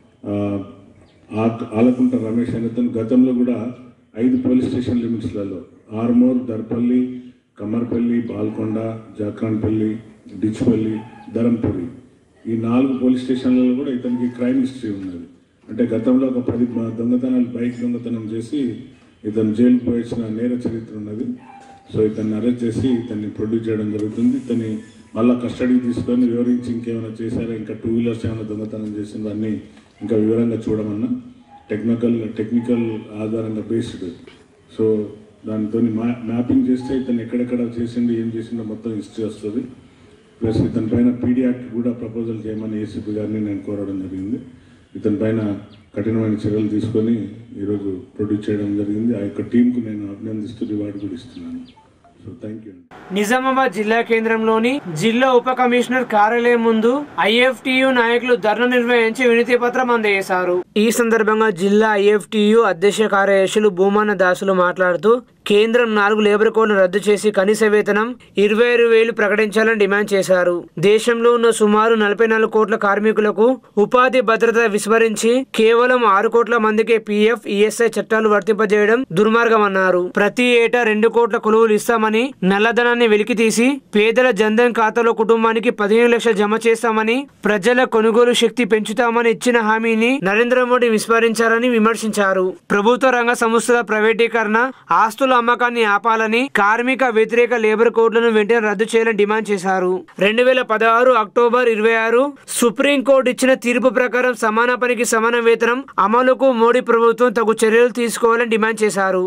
ఆలకుంట రమేష్ అనే ఇతను గతంలో కూడా ఐదు పోలీస్ స్టేషన్ లిమిట్స్లలో, ఆర్మూర్, దర్పల్లి, కమ్మర్పల్లి, బాల్కొండ, జాక్రాన్పల్లి, డిచ్పల్లి, ధరంపూరి, ఈ నాలుగు పోలీస్ స్టేషన్లలో కూడా ఇతనికి క్రైమ్ హిస్టరీ ఉన్నది. అంటే గతంలో ఒక పది దొంగతనాలు, బైక్ దొంగతనం చేసి ఇతను జైలుకు పోయించిన నేర చరిత్ర ఉన్నది. సో ఇతన్ని అరెస్ట్ చేసి ఇతన్ని ప్రొడ్యూస్ చేయడం జరుగుతుంది. ఇతన్ని మళ్ళీ కస్టడీకి తీసుకొని వివరించి ఇంకేమైనా చేశారా, ఇంకా టూ వీలర్స్ ఏమైనా దొంగతనం చేసిందో అన్నీ ఇంకా వివరంగా చూడమన్నా, టెక్నికల్ టెక్నికల్ ఆధారంగా బేస్డ్. సో దానితో మ్యా మ్యాపింగ్ చేస్తే ఇతను ఎక్కడెక్కడ చేసిండు, ఏం చేసిండో మొత్తం హిస్టరీ వస్తుంది. ప్లస్ ఇతని పైన పీడీ యాక్ట్ కూడా ప్రపోజల్ చేయమని ఏసీపీ గారిని నేను కోరడం జరిగింది. ఇతని పైన కఠినమైన చర్యలు తీసుకొని ఈరోజు ప్రొడ్యూస్ చేయడం జరిగింది. ఆ యొక్క టీంకు నేను అభినందిస్తూ రివార్డు కూడా ఇస్తున్నాను. So thank you. నిజామాబాద్ జిల్లా కేంద్రంలోని జిల్లా ఉప కమిషనర్ కార్యాలయం ముందు ఐఎఫ్టియు నాయకులు ధర్నా నిర్వహించి వినతి పత్రం అందజేశారు. ఈ సందర్భంగా జిల్లా ఐఎఫ్టియు అధ్యక్ష కార్యదర్శులు భూమాన దాసులు మాట్లాడుతూ కేంద్రం నాలుగు లేబర్ కోడ్లను రద్దు చేసి కనీస వేతనం ఇరవై ఆరు వేలు ప్రకటించాలని డిమాండ్ చేశారు. దేశంలో ఉన్న సుమారు నలభై నాలుగు కోట్ల కార్మికులకు ఉపాధి భద్రత విస్మరించి కేవలం ఆరు కోట్ల మందికి పీఎఫ్, ఈఎస్ఐ చట్టాలు వర్తింపజేయడం దుర్మార్గమన్నారు. ప్రతి ఏటా రెండు కోట్ల కొలువులు ఇస్తామని, నల్లధనాన్ని వెలికితీసి పేదల జన్ధన్ ఖాతాలో కుటుంబానికి పదిహేను లక్షలు జమ చేస్తామని, ప్రజల కొనుగోలు శక్తి పెంచుతామని ఇచ్చిన హామీని నరేంద్ర మోడీ విస్మరించారని విమర్శించారు. ప్రభుత్వ రంగ సంస్థల ప్రైవేటీకరణ, ఆస్తుల అమ్మకాన్ని ఆపాలని, కార్మిక వ్యతిరేక లేబర్ కోడ్లను వెంటనే రద్దు చేయాలని డిమాండ్ చేశారు. రెండు వేల పదహారు అక్టోబర్ ఇరవై ఆరు సుప్రీంకోర్టు ఇచ్చిన తీర్పు ప్రకారం సమాన పనికి సమాన వేతనం అమలుకు మోడీ ప్రభుత్వం తగు చర్యలు తీసుకోవాలని డిమాండ్ చేశారు.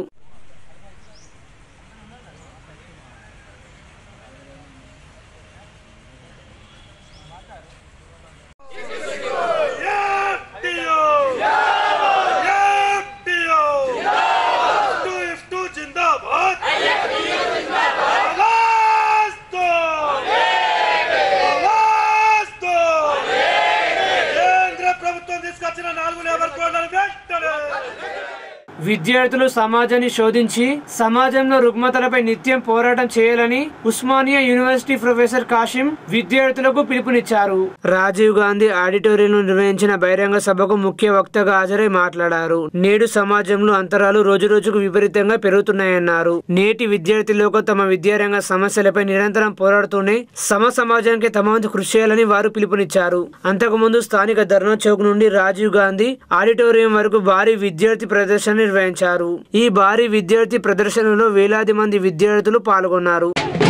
Alasto! విద్యార్థులు సమాజాన్ని శోధించి సమాజంలో రుగ్మతలపై నిత్యం పోరాటం చేయాలని ఉస్మానియా యూనివర్సిటీ ప్రొఫెసర్ కాశిం విద్యార్థులకు పిలుపునిచ్చారు. రాజీవ్ గాంధీ ఆడిటోరియంలో నిర్వహించిన బహిరంగ సభకు ముఖ్య వక్తగా హాజరై మాట్లాడారు. నేడు సమాజంలో అంతరాలు రోజురోజుకు విపరీతంగా పెరుగుతున్నాయన్నారు. నేటి విద్యార్థి లోకం తమ విద్యారంగ సమస్యలపై నిరంతరం పోరాడుతూనే సమ సమాజానికి తమ వంతు కృషి చేయాలని వారు పిలుపునిచ్చారు. అంతకుముందు స్థానిక ధర్నా చౌక్ నుండి రాజీవ్ గాంధీ ఆడిటోరియం వరకు భారీ విద్యార్థి ప్రదర్శన నిర్వహించారు. ఈ భారీ విద్యార్థి ప్రదర్శనలో వేలాది మంది విద్యార్థులు పాల్గొన్నారు.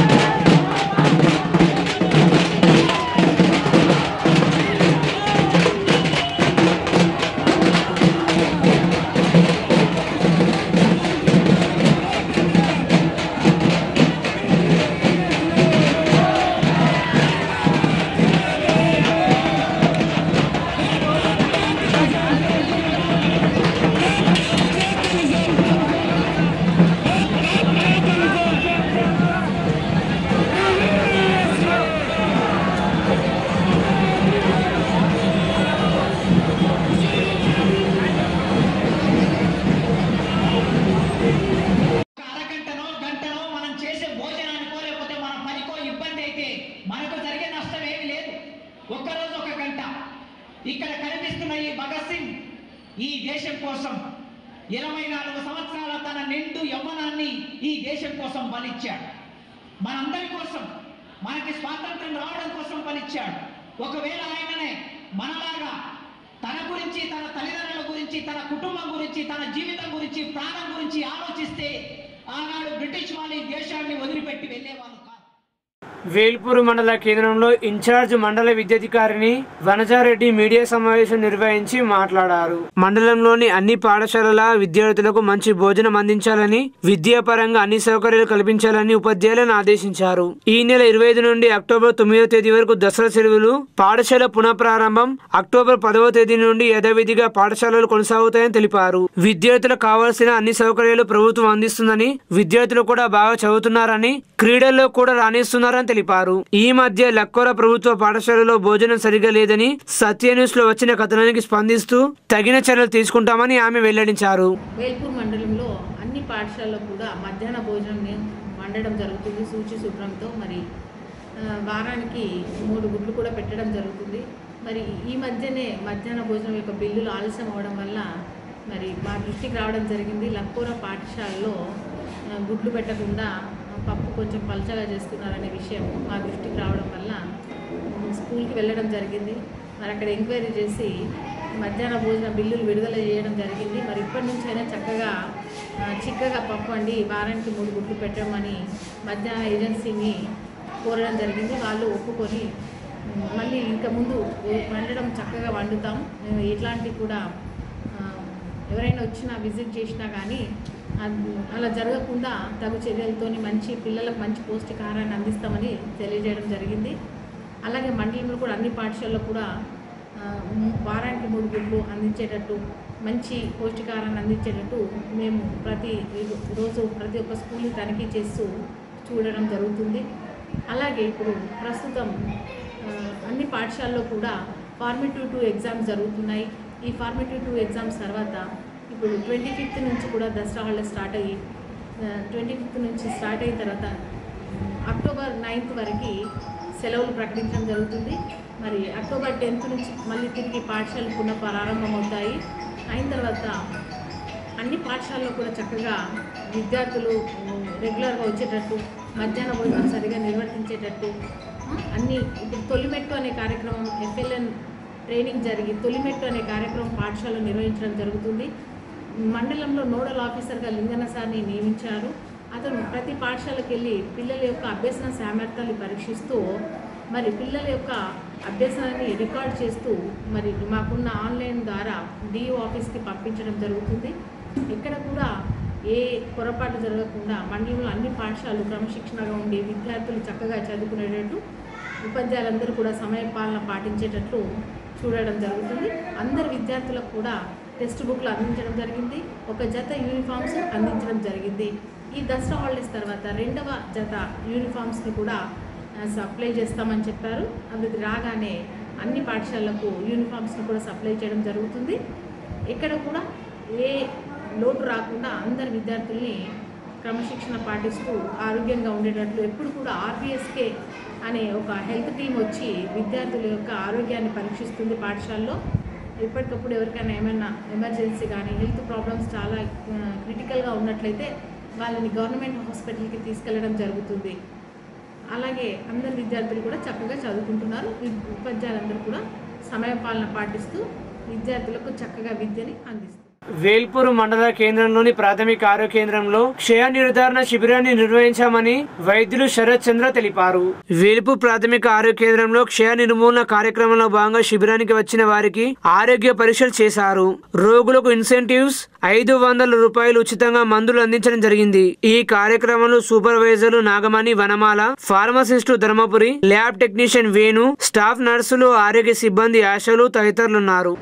ఇక్కడ కనిపిస్తున్న ఈ భగత్ సింగ్ ఈ దేశం కోసం ఇరవై నాలుగు సంవత్సరాల తన నిండు యవ్వనాన్ని ఈ దేశం కోసం బలిచ్చాడు. మనందరి కోసం, మనకి స్వాతంత్రం రావడం కోసం బలిచ్చాడు. ఒకవేళ ఆయననే మనలాగా తన గురించి, తన తల్లిదండ్రుల గురించి, తన కుటుంబం గురించి, తన జీవితం గురించి, ప్రాణం గురించి ఆలోచిస్తే ఆనాడు బ్రిటిష్ వాళ్ళు ఈ దేశాన్ని వదిలిపెట్టి వెళ్ళేవాళ్ళు. వేల్పూర్ మండల కేంద్రంలో ఇన్ఛార్జ్ మండల విద్యాధికారిని వనజారెడ్డి మీడియా సమావేశం నిర్వహించి మాట్లాడారు. మండలంలోని అన్ని పాఠశాలల విద్యార్థులకు మంచి భోజనం అందించాలని, విద్యాపరంగా అన్ని సౌకర్యాలు కల్పించాలని ఉపాధ్యాయులను ఆదేశించారు. ఈ నెల ఇరవై ఐదు నుండి అక్టోబర్ తొమ్మిదవ తేదీ వరకు దసరా సెలవులు, పాఠశాల పునఃప్రారంభం అక్టోబర్ పదవ తేదీ నుండి యథావిధిగా పాఠశాలలు కొనసాగుతాయని తెలిపారు. విద్యార్థులకు కావాల్సిన అన్ని సౌకర్యాలు ప్రభుత్వం అందిస్తుందని, విద్యార్థులు కూడా బాగా చదువుతున్నారని, క్రీడల్లో కూడా రాణిస్తున్నారని తెలిపారు. ఈ మధ్య లక్కోర ప్రభుత్వ పాఠశాలలో భోజనం సరిగా లేదని సత్య న్యూస్ లో వచ్చిన కథనానికి స్పందిస్తూ తగిన చర్యలు తీసుకుంటామని ఆమె వెల్లడించారు. వేల్పూర్ మండలంలో అన్ని పాఠశాలలో కూడా మధ్యాహ్న భోజనం వండడం జరుగుతుంది శుచి శుభ్రంతో. మరి వారానికి మూడు గుడ్లు కూడా పెట్టడం జరుగుతుంది. మరి ఈ మధ్యనే మధ్యాహ్న భోజనం యొక్క బిల్లులు ఆలస్యం అవడం వల్ల మరి మా దృష్టికి రావడం జరిగింది. లక్కోర పాఠశాలలో గుడ్లు పెట్టకుండా పప్పు కొంచెం పల్చగా చేస్తున్నారనే విషయం మా దృష్టికి రావడం వల్ల స్కూల్కి వెళ్ళడం జరిగింది. మరి అక్కడ ఎంక్వైరీ చేసి మధ్యాహ్న భోజన బిల్లులు విడుదల చేయడం జరిగింది. మరి ఇప్పటి నుంచి అయినా చక్కగా చిక్కగా పప్పు వండి వారానికి మూడు గుడ్లు పెట్టమని మధ్యాహ్న ఏజెన్సీని కోరడం జరిగింది. వాళ్ళు ఒప్పుకొని మళ్ళీ ఇంకా ముందు వండడం చక్కగా వండుతాం. ఎట్లాంటి కూడా ఎవరైనా వచ్చినా విజిట్ చేసినా కానీ అలా జరగకుండా తగు చర్యలతో మంచి పిల్లలకు మంచి పౌష్టికాహారాన్ని అందిస్తామని తెలియజేయడం జరిగింది. అలాగే మండలంలో కూడా అన్ని పాఠశాలలో కూడా వారానికి మూడు గుడ్లు అందించేటట్టు, మంచి పౌష్టికాహారాన్ని అందించేటట్టు మేము ప్రతి రోజు ప్రతి ఒక్క స్కూల్ని తనిఖీ చేస్తూ చూడడం జరుగుతుంది. అలాగే ఇప్పుడు ప్రస్తుతం అన్ని పాఠశాలలో కూడా ఫార్మేటివ్ టూ ఎగ్జామ్స్ జరుగుతున్నాయి. ఈ ఫార్మేటివ్ టూ ఎగ్జామ్స్ తర్వాత ఇప్పుడు ట్వంటీ ఫిఫ్త్ నుంచి కూడా దసరా హాలిడేస్ స్టార్ట్ అయ్యి ట్వంటీ ఫిఫ్త్ నుంచి స్టార్ట్ అయిన తర్వాత అక్టోబర్ నైన్త్ వరకు సెలవులు ప్రకటించడం జరుగుతుంది. మరి అక్టోబర్ టెన్త్ నుంచి మళ్ళీ తిరిగి పాఠశాలలు పునః ప్రారంభమవుతాయి. అయిన తర్వాత అన్ని పాఠశాలలో కూడా చక్కగా విద్యార్థులు రెగ్యులర్గా వచ్చేటట్టు, మధ్యాహ్న భోజనం సరిగా నిర్వర్తించేటట్టు అన్ని ఇప్పుడు తొలిమెట్టు అనే కార్యక్రమం ఎఫ్ఎల్ఎన్ ట్రైనింగ్ జరిగి తొలిమెట్టు అనే కార్యక్రమం పాఠశాలలో నిర్వహించడం జరుగుతుంది. మండలంలో నోడల్ ఆఫీసర్గా లింగన్న సార్ని నియమించారు. అతను ప్రతి పాఠశాలకు వెళ్ళి పిల్లల యొక్క అభ్యసన సామర్థ్యాలు పరీక్షిస్తూ మరి పిల్లల యొక్క అభ్యసనాన్ని రికార్డ్ చేస్తూ మరి మాకున్న ఆన్లైన్ ద్వారా డిఓ ఆఫీస్కి పంపించడం జరుగుతుంది. ఇక్కడ కూడా ఏ పొరపాటు జరగకుండా మండలంలో అన్ని పాఠశాలలు క్రమశిక్షణగా ఉండి విద్యార్థులు చక్కగా చదువుకునేటట్టు, ఉపాధ్యాయులందరూ కూడా సమయపాలన పాటించేటట్లు చూడడం జరుగుతుంది. అందరు విద్యార్థులకు కూడా టెక్స్ట్ బుక్లు అందించడం జరిగింది. ఒక జత యూనిఫామ్స్ అందించడం జరిగింది. ఈ దసరా హాలిడేస్ తర్వాత రెండవ జత యూనిఫామ్స్ని కూడా సప్లై చేస్తామని చెప్పారు. అది రాగానే అన్ని పాఠశాలలకు యూనిఫామ్స్ని కూడా సప్లై చేయడం జరుగుతుంది. ఇక్కడ కూడా ఏ లోటు రాకుండా అందరి విద్యార్థుల్ని క్రమశిక్షణ పాటిస్తూ ఆరోగ్యంగా ఉండేటట్లు ఎప్పుడు కూడా ఆర్బీఎస్కే అనే ఒక హెల్త్ టీం వచ్చి విద్యార్థుల యొక్క ఆరోగ్యాన్ని పరీక్షిస్తుంది పాఠశాలలో. ఎప్పటికప్పుడు ఎవరికైనా ఏమైనా ఎమర్జెన్సీ కానీ హెల్త్ ప్రాబ్లమ్స్ చాలా క్రిటికల్గా ఉన్నట్లయితే వాళ్ళని గవర్నమెంట్ హాస్పిటల్కి తీసుకెళ్లడం జరుగుతుంది. అలాగే అందరు విద్యార్థులు కూడా చక్కగా చదువుకుంటున్నారు. ఉపాధ్యాయులందరూ కూడా సమయపాలన పాటిస్తూ విద్యార్థులకు చక్కగా విద్యని అందిస్తారు. వేల్పూర్ మండల కేంద్రంలోని ప్రాథమిక ఆరోగ్య కేంద్రంలో క్షయ నిర్ధారణ శిబిరాన్ని నిర్వహించామని వైద్యులు శరత్ చంద్ర తెలిపారు. వేల్పూర్ ప్రాథమిక ఆరోగ్య కేంద్రంలో క్షయ నిర్మూలన కార్యక్రమంలో భాగంగా శిబిరానికి వచ్చిన వారికి ఆరోగ్య పరీక్షలు చేశారు. రోగులకు ఇన్సెంటివ్స్ ఐదు వందల రూపాయలు ఉచితంగా మందులు అందించడం జరిగింది. ఈ కార్యక్రమంలో సూపర్వైజర్లు Nagamani, Vanamala, pharmacist Dharmapuri, lab technician Venu, staff నర్సులు, ఆరోగ్య సిబ్బంది, ఆశలు తదితరులున్నారు.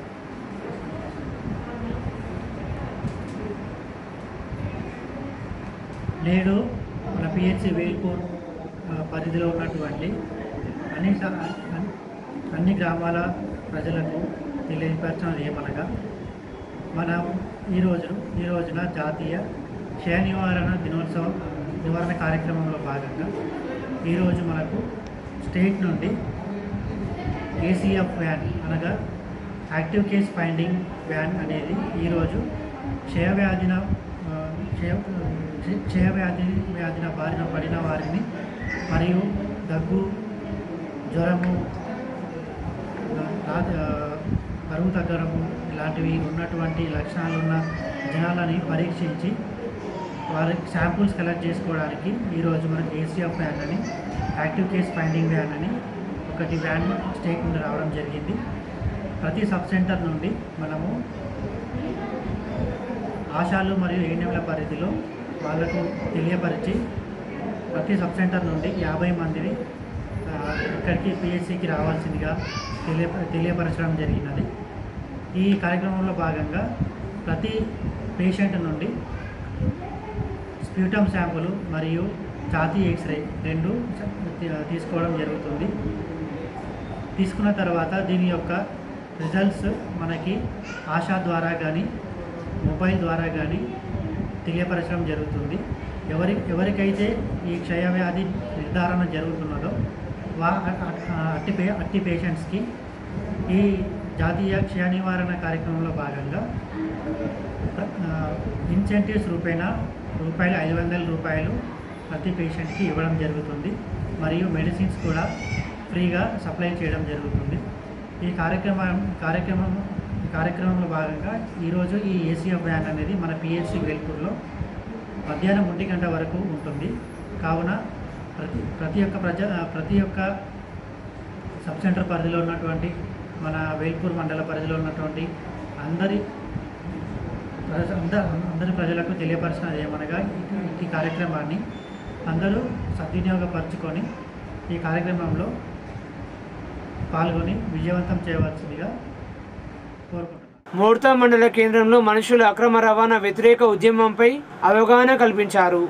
నేడు మన పిహెచ్సి వేల్పూర్ పరిధిలో ఉన్నటువంటి అన్ని అన్ని గ్రామాల ప్రజలకు తెలియపరచడం ఏమనగా మనం ఈరోజు ఈ రోజున జాతీయ క్షయ నివారణ దినోత్సవం నివారణ కార్యక్రమంలో భాగంగా ఈరోజు మనకు స్టేట్ నుండి ఏసీఎఫ్ వ్యాన్ అనగా యాక్టివ్ కేస్ ఫైండింగ్ వ్యాన్ అనేది ఈరోజు క్షయ వ్యాధిన క్షయ క్షయ వ్యాధి వ్యాధిన బారిన పడిన వారిని మరియు దగ్గు, జ్వరము, బరువు తగ్గడము ఇలాంటివి ఉన్నటువంటి లక్షణాలు ఉన్న జనాలని పరీక్షించి వారికి శాంపుల్స్ కలెక్ట్ చేసుకోవడానికి ఈరోజు మనకి ఏసీఎఫ్ వ్యాన్ అని యాక్టివ్ కేస్ ఫైండింగ్ వ్యాన్ అని ఒకటి వ్యాన్ స్టేట్ నుండి రావడం జరిగింది. ప్రతి సబ్ సెంటర్ నుండి మనము ఆశాలు మరియు ఏఎన్ఎంల పరిధిలో వాళ్ళకు తెలియపరిచి ప్రతి సబ్ సెంటర్ నుండి యాభై మందిని ఇక్కడికి పిహెచ్సికి రావాల్సిందిగా తెలియ తెలియపరచడం జరిగినది. ఈ కార్యక్రమంలో భాగంగా ప్రతి పేషెంట్ నుండి స్ప్యూటమ్ శాంపుల్ మరియు ఛాతీ ఎక్స్రే రెండు తీసుకోవడం జరుగుతుంది. తీసుకున్న తర్వాత దీని యొక్క రిజల్ట్స్ మనకి ఆశా ద్వారా కానీ మొబైల్ ద్వారా కానీ తెలియపరచడం జరుగుతుంది. ఎవరి ఎవరికైతే ఈ క్షయవ్యాధి నిర్ధారణ జరుగుతున్నదో వా అట్టి పే అట్టి పేషెంట్స్కి ఈ జాతీయ క్షయ నివారణ కార్యక్రమంలో భాగంగా ఇన్సెంటివ్స్ రూపేణా రూపాయలు ఐదు వందల రూపాయలు ప్రతి పేషెంట్కి ఇవ్వడం జరుగుతుంది. మరియు మెడిసిన్స్ కూడా ఫ్రీగా సప్లై చేయడం జరుగుతుంది. ఈ కార్యక్రమం కార్యక్రమం కార్యక్రమంలో భాగంగా ఈరోజు ఈ ఏసీఎఫ్ వ్యాన్ అనేది మన పిహెచ్సి వేల్పూర్లో మధ్యాహ్నం ఒంటి గంట వరకు ఉంటుంది. కావున ప్రతి ప్రతి ఒక్క ప్రజ ప్రతి ఒక్క సబ్ సెంటర్ పరిధిలో ఉన్నటువంటి మన వేల్పూర్ మండల పరిధిలో ఉన్నటువంటి అందరి అందరి అందరి ప్రజలకు తెలియపరిచినది ఏమనగా ఈ కార్యక్రమాన్ని అందరూ సద్వినియోగపరచుకొని ఈ కార్యక్రమంలో పాల్గొని విజయవంతం చేయవలసిందిగా కోరుకుంటున్నాను. మోర్తా మండల కేంద్రంలో మనుషుల అక్రమ రవాణా వ్యతిరేక ఉద్యమంపై అవగాహన కల్పించారు.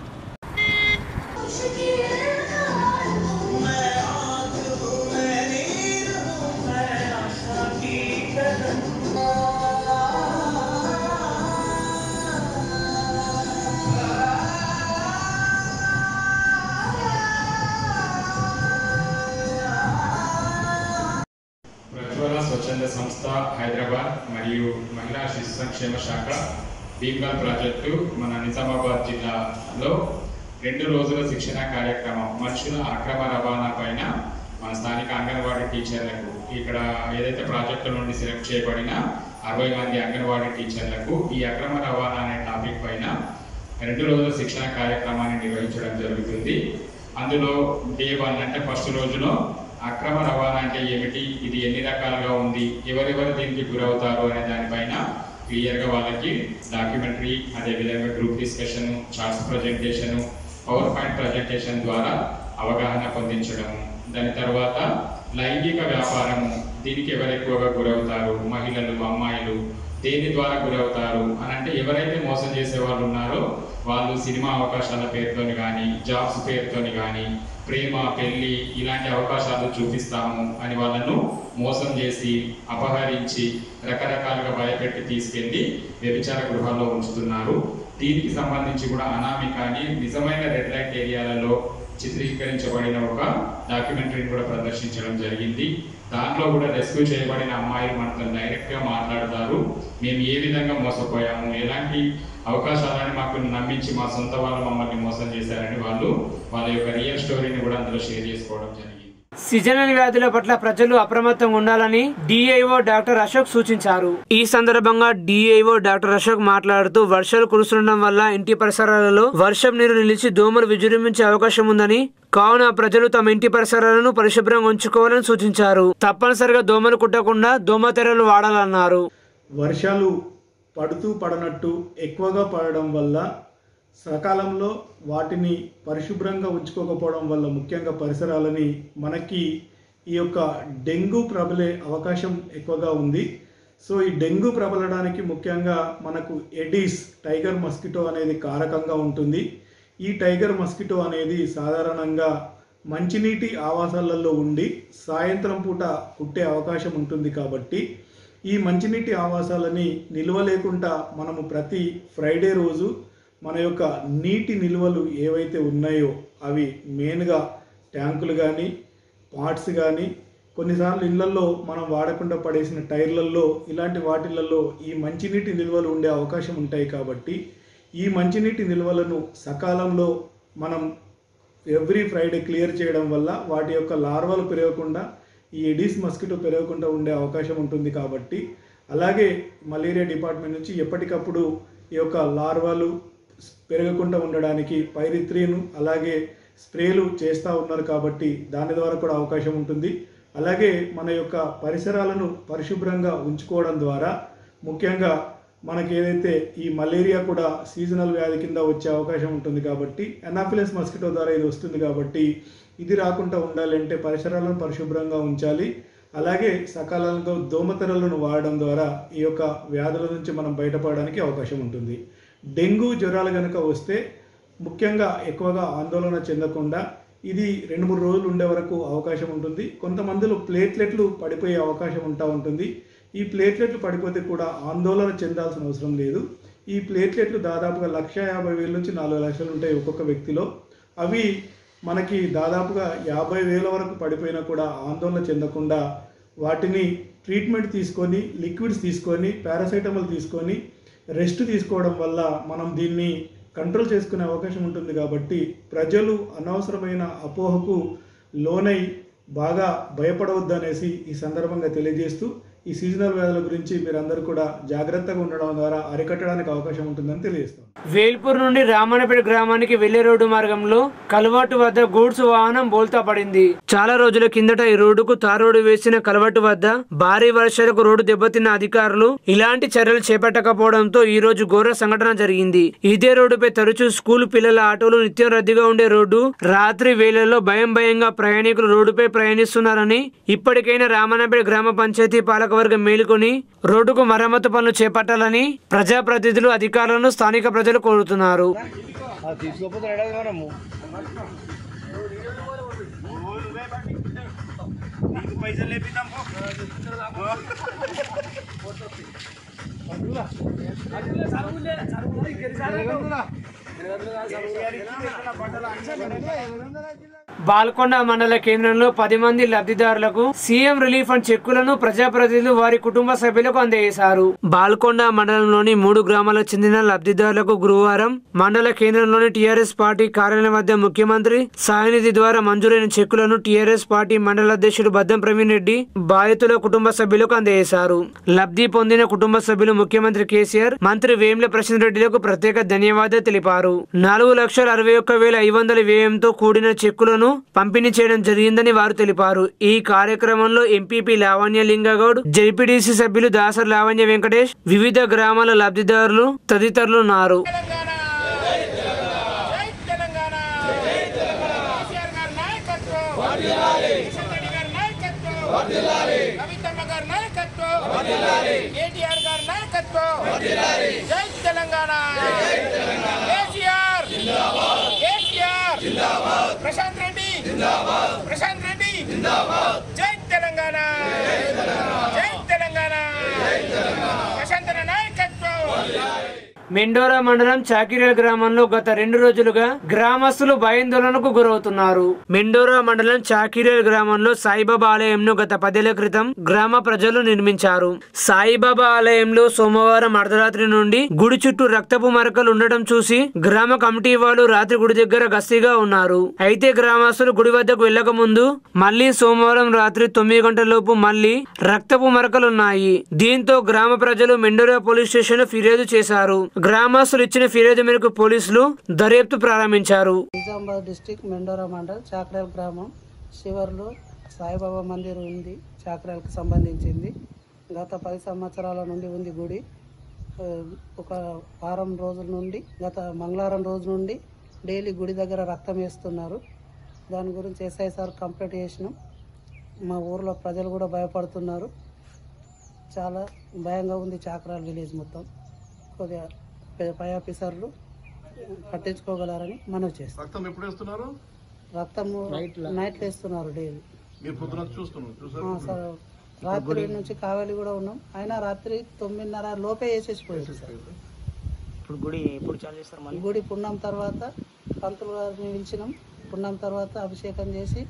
స్వచ్ఛంద సంస్థ హైదరాబాద్ మరియు మహిళా శిశు సంక్షేమ శాఖ భీమ్గల్ ప్రాజెక్టు మన నిజామాబాద్ జిల్లాలో రెండు రోజుల శిక్షణ కార్యక్రమం మనుషుల అక్రమ రవాణా పైన మన స్థానిక అంగన్వాడీ టీచర్లకు ఇక్కడ ఏదైతే ప్రాజెక్టు నుండి సెలెక్ట్ చేయబడిన అరవై మంది అంగన్వాడీ టీచర్లకు ఈ అక్రమ రవాణా అనే టాపిక్ పైన రెండు రోజుల శిక్షణ కార్యక్రమాన్ని నిర్వహించడం జరుగుతుంది. అందులో డే వన్ అంటే ఫస్ట్ రోజులో అక్రమ రవాణా అంటే ఏమిటి, ఇది ఎన్ని రకాలుగా ఉంది, ఎవరెవరు దీనికి గురవుతారు అనే దానిపైన క్లియర్గా వాళ్ళకి డాక్యుమెంటరీ, అదేవిధంగా group discussion, charts presentation, power point presentation ద్వారా అవగాహన పొందించడము. దాని తర్వాత లైంగిక వ్యాపారము, దీనికి ఎవరు ఎక్కువగా గురవుతారు, మహిళలు, అమ్మాయిలు, దేని ద్వారా గురవుతారు అని అంటే ఎవరైతే మోసం చేసే వాళ్ళు ఉన్నారో వాళ్ళు సినిమా అవకాశాల పేరుతోని కానీ జాబ్స్ పేరుతోని కానీ ప్రేమ పెళ్లి ఇలాంటి అవకాశాలు చూపిస్తాము అని వాళ్ళను మోసం చేసి అపహరించి రకరకాలుగా భయపెట్టి తీసుకెళ్లి వ్యభిచార గృహాల్లో ఉంచుతున్నారు. దీనికి సంబంధించి కూడా అనామిక అని నిజమైన రెడ్ లైట్ ఏరియాలలో చిత్రీకరించబడిన ఒక డాక్యుమెంటరీని కూడా ప్రదర్శించడం జరిగింది. దాంట్లో కూడా రెస్క్యూ చేయబడిన అమ్మాయిలు మనతో డైరెక్ట్గా మాట్లాడతారు. మేము ఏ విధంగా మోసపోయాము, ఎలాంటి అవకాశాలని మాకు నమ్మించి మా సొంత వాళ్ళు మమ్మల్ని మోసం చేశారని వాళ్ళు వాళ్ళ యొక్క రియల్ స్టోరీని కూడా అందులో షేర్ చేసుకోవడం జరిగింది. సీజనల్ వ్యాధుల పట్ల ప్రజలు అప్రమత్తంగా ఉండాలని డిఐఓ డాక్టర్ అశోక్ సూచించారు. ఈ సందర్భంగా డిఐఓ డాక్టర్ అశోక్ మాట్లాడుతూ వర్షాలు కురుస్తుండడం వల్ల ఇంటి పరిసరాలలో వర్షం నీరు నిలిచి దోమలు విజృంభించే అవకాశం ఉందని, కావున ప్రజలు తమ ఇంటి పరిసరాలను పరిశుభ్రంగా ఉంచుకోవాలని సూచించారు. తప్పనిసరిగా దోమలు కుట్టకుండా దోమతెరలు వాడాలన్నారు. వర్షాలు పడుతూ పడనట్టు ఎక్కువగా పడడం వల్ల సకాలంలో వాటిని పరిశుభ్రంగా ఉంచుకోకపోవడం వల్ల ముఖ్యంగా పరిసరాలని మనకి ఈ యొక్క డెంగ్యూ ప్రబలే అవకాశం ఎక్కువగా ఉంది. సో ఈ డెంగ్యూ ప్రబలడానికి ముఖ్యంగా మనకు ఎడీస్ టైగర్ మస్కిటో అనేది కారకంగా ఉంటుంది. ఈ టైగర్ మస్కిటో అనేది సాధారణంగా మంచినీటి ఆవాసాలలో ఉండి సాయంత్రం పూట కుట్టే అవకాశం ఉంటుంది. కాబట్టి ఈ మంచినీటి ఆవాసాలని నిల్వ లేకుండా మనము ప్రతి ఫ్రైడే రోజు మన యొక్క నీటి నిల్వలు ఏవైతే ఉన్నాయో అవి మెయిన్గా ట్యాంకులు కానీ పాట్స్ కానీ కొన్నిసార్లు ఇళ్లలో మనం వాడకుండా పడేసిన టైర్లలో ఇలాంటి వాటిలలో ఈ మంచినీటి నిల్వలు ఉండే అవకాశం ఉంటాయి. కాబట్టి ఈ మంచినీటి నిల్వలను సకాలంలో మనం ఎవ్రీ ఫ్రైడే క్లియర్ చేయడం వల్ల వాటి యొక్క లార్వాలు పెరగకుండా ఈ ఎడీస్ మస్కిటో పెరగకుండా ఉండే అవకాశం ఉంటుంది. కాబట్టి అలాగే మలేరియా డిపార్ట్మెంట్ నుంచి ఎప్పటికప్పుడు ఈ యొక్క లార్వాలు పెరగకుండా ఉండడానికి పైరిత్రిన్ అలాగే స్ప్రేలు చేస్తూ ఉన్నారు. కాబట్టి దాని ద్వారా కూడా అవకాశం ఉంటుంది. అలాగే మన యొక్క పరిసరాలను పరిశుభ్రంగా ఉంచుకోవడం ద్వారా ముఖ్యంగా మనకి ఏదైతే ఈ మలేరియా కూడా సీజనల్ వ్యాధి కింద వచ్చే అవకాశం ఉంటుంది. కాబట్టి ఎనాఫిలస్ మస్కిటో ద్వారా ఇది వస్తుంది. కాబట్టి ఇది రాకుండా ఉండాలంటే పరిసరాలను పరిశుభ్రంగా ఉంచాలి. అలాగే సకాలంలో దోమతెరలను వాడడం ద్వారా ఈ యొక్క వ్యాధుల నుంచి మనం బయటపడడానికి అవకాశం ఉంటుంది. డెంగ్యూ జ్వరాలు కనుక వస్తే ముఖ్యంగా ఎక్కువగా ఆందోళన చెందకుండా ఇది రెండు మూడు రోజులు ఉండే వరకు అవకాశం ఉంటుంది. కొంతమందిలో ప్లేట్లెట్లు పడిపోయే అవకాశం ఉంటా ఉంటుంది. ఈ ప్లేట్లెట్లు పడిపోతే కూడా ఆందోళన చెందాల్సిన అవసరం లేదు. ఈ ప్లేట్లెట్లు దాదాపుగా లక్ష యాభై వేల నుంచి నాలుగు లక్షలు ఉంటాయి ఒక్కొక్క వ్యక్తిలో. అవి మనకి దాదాపుగా యాభై వేల వరకు పడిపోయినా కూడా ఆందోళన చెందకుండా వాటిని ట్రీట్మెంట్ తీసుకొని లిక్విడ్స్ తీసుకొని పారాసెటమాల్ తీసుకొని రెస్ట్ తీసుకోవడం వల్ల మనం దీన్ని కంట్రోల్ చేసుకునే అవకాశం ఉంటుంది. కాబట్టి ప్రజలు అనవసరమైన అపోహకు లోనై బాగా భయపడవద్దనేసి ఈ సందర్భంగా తెలియజేస్తూ ఈ సీజనల్ వ్యాధుల గురించి మీరందరూ కూడా జాగ్రత్తగా ఉండడం ద్వారా అరికట్టడానికి అవకాశం ఉంటుందని తెలియజేస్తాం. వేల్పూర్ నుండి రామన్నపేట గ్రామానికి వెళ్లే రోడ్డు మార్గంలో కలవాటు వద్ద గూడ్స్ వాహనం బోల్తా పడింది. చాలా రోజుల కిందట ఈ రోడ్డుకు తార్ రోడ్డు వేసిన కలవాటు వద్ద భారీ వర్షాలకు రోడ్డు దెబ్బతిన్న అధికారులు ఇలాంటి చర్యలు చేపట్టకపోవడంతో ఈ రోజు ఘోర సంఘటన జరిగింది. ఇదే రోడ్డుపై తరచూ స్కూల్ పిల్లల ఆటోలు నిత్యం రద్దీగా ఉండే రోడ్డు రాత్రి వేళల్లో భయం భయంగా ప్రయాణికులు రోడ్డుపై ప్రయాణిస్తున్నారని ఇప్పటికైనా రామన్నపేట గ్రామ పంచాయతీ పాలక వర్గం మేలుకొని రోడ్డుకు మరమ్మతు పనులు చేపట్టాలని ప్రజాప్రతినిధులు అధికారులను స్థానిక ప్రజలు కోరుతున్నారు. బాల్కొండ మండల కేంద్రంలో పది మంది లబ్ధిదారులకు సీఎం రిలీఫ్ ఫండ్ చెక్కులను ప్రజాప్రతినిధులు వారి కుటుంబ సభ్యులకు అందజేశారు. బాల్కొండ మండలంలోని మూడు గ్రామాలకు చెందిన లబ్ధిదారులకు గురువారం మండల కేంద్రంలోని టీఆర్ఎస్ పార్టీ కార్యాలయం వద్ద ముఖ్యమంత్రి సాయనిధి ద్వారా మంజూరైన చెక్కులను టీఆర్ఎస్ పార్టీ మండల అధ్యక్షుడు బద్దం ప్రవీణ్ రెడ్డి బాధితుల కుటుంబ సభ్యులకు అందజేశారు. లబ్ధి పొందిన కుటుంబ సభ్యులు ముఖ్యమంత్రి కేసీఆర్, మంత్రి వేముల ప్రశాంత్ రెడ్డిలకు ప్రత్యేక ధన్యవాదాలు తెలిపారు. నాలుగు లక్షల అరవై ఒక్క వేల ఐదు వందల వ్యయంతో కూడిన చెక్కులను పంపిణీ చేయడం జరిగిందని వారు తెలిపారు. ఈ కార్యక్రమంలో ఎంపీపీ లావణ్య లింగగౌడ్, జెడ్పీటీసీ సభ్యులు దాసర్ లావణ్య వెంకటేష్, వివిధ గ్రామాల లబ్ధిదారులు తదితరులు ఉన్నారు. కేటీఆర్ గారి నాయకత్వం నాయకత్వం జై తెలంగాణ కేసీఆర్ కేసీఆర్ ప్రశాంత్ రెడ్డి ప్రశాంత్ రెడ్డి జై తెలంగాణ జై తెలంగాణ ప్రశాంత్ నాయకత్వం. మెండోరా మండలం చాకిరేల్ గ్రామంలో గత రెండు రోజులుగా గ్రామస్తులు భయాందోళనకు గురవుతున్నారు. మెండోరా మండలం చాకిరేల్ గ్రామంలో సాయిబాబా ఆలయంను గత పదేళ్ల క్రితం గ్రామ ప్రజలు నిర్మించారు. సాయిబాబా ఆలయంలో సోమవారం అర్ధరాత్రి నుండి గుడి చుట్టూ రక్తపు మరకలు ఉండటం చూసి గ్రామ కమిటీ వాళ్ళు రాత్రి గుడి దగ్గర గస్తీగా ఉన్నారు. అయితే గ్రామస్తులు గుడి వద్దకు వెళ్లక ముందు మళ్లీ సోమవారం రాత్రి తొమ్మిది గంటల లోపు మళ్లీ రక్తపు మరకలున్నాయి. దీంతో గ్రామ ప్రజలు మెండోరా పోలీస్ స్టేషన్ ఫిర్యాదు చేశారు. గ్రామస్తులు ఇచ్చిన ఫిర్యాదు మేరకు పోలీసులు దర్యాప్తు ప్రారంభించారు. నిజామాబాద్ డిస్టిక్ మెండోరా మండల్ చాకరేల్ గ్రామం శివర్లో సాయిబాబా మందిర్ ఉంది. చాకరేల్కి సంబంధించింది. గత పది సంవత్సరాల నుండి ఉంది గుడి. ఒక వారం రోజుల నుండి గత మంగళవారం రోజు నుండి డైలీ గుడి దగ్గర రక్తం వేస్తున్నారు. దాని గురించి ఎస్ఐ సార్ కంప్లైంట్ చేసినాం. మా ఊర్లో ప్రజలు కూడా భయపడుతున్నారు. చాలా భయంగా ఉంది చాకరేల్ విలేజ్ మొత్తం. కొద్దిగా పై ఆఫీసర్లు పట్టించుకోగలరని మనవి చేస్తారు. రక్తం ఎప్పుడు వేస్తున్నారు? రక్తము నైట్లో వేస్తున్నారు డైలీ. మీరు పొద్దున చూస్తున్నారు సార్. రాత్రి నుంచి కావాలి కూడా ఉన్నాం. అయినా రాత్రి తొమ్మిదిన్నర లోపే వేసేసిపోయింది సార్. ఇప్పుడు గుడి ఎప్పుడు చాలు చేస్తారు? గుడి పుణ్యం తర్వాత పంతులు గారిని పిలిచినాం. పుణ్యం తర్వాత అభిషేకం చేసి